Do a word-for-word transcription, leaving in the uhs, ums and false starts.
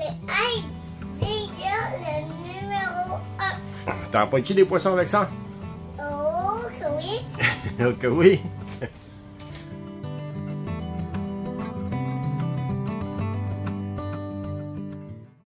Ice Jigger, le numéro un. T'en pas-tu des poissons avec ça? Oh, que oui. Ok, oui.